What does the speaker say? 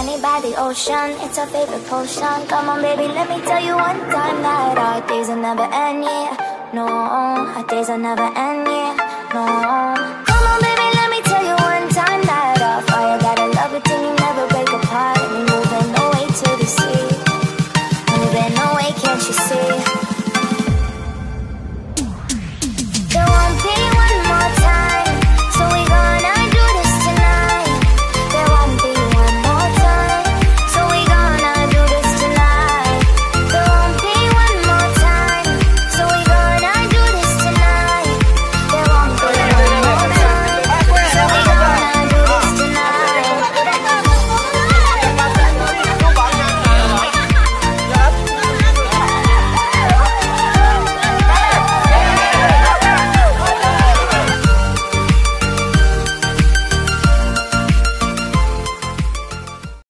honey by the ocean, it's our favorite potion. Come on baby, let me tell you one time that our days will never end, yeah. No, our days will never end, yeah. No.